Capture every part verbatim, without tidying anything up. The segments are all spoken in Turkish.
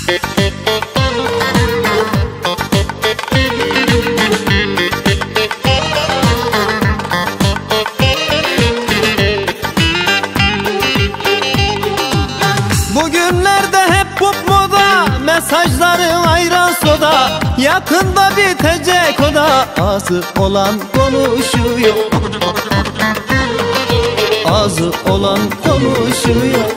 Bugünlerde hep pop moda, mesajları ayran soda. Yakında bitecek o da, ağzı olan konuşuyor. Ağzı olan konuşuyor.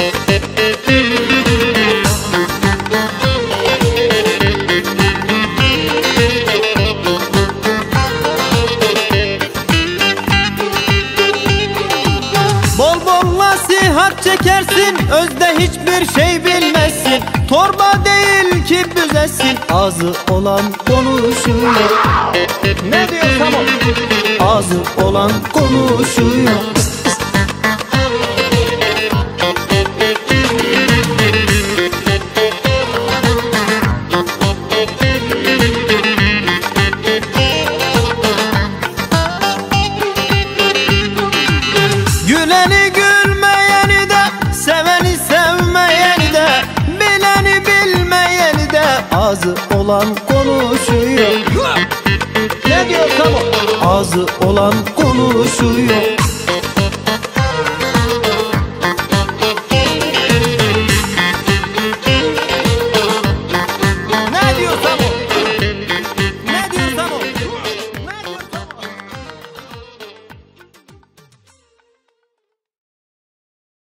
Bol bol nasihat çekersin, özde hiçbir şey bilmezsin. Torba değil ki büzesin, ağzı olan konuşuyor. Ne diyorsam o, ağzı olan konuşuyor. Güleni gülmeyeni de, seveni sevmeyeni de, bileni bilmeyeni de, ağzı olan konuşuyor. Ne diyorsam o, ağzı olan konuşuyor.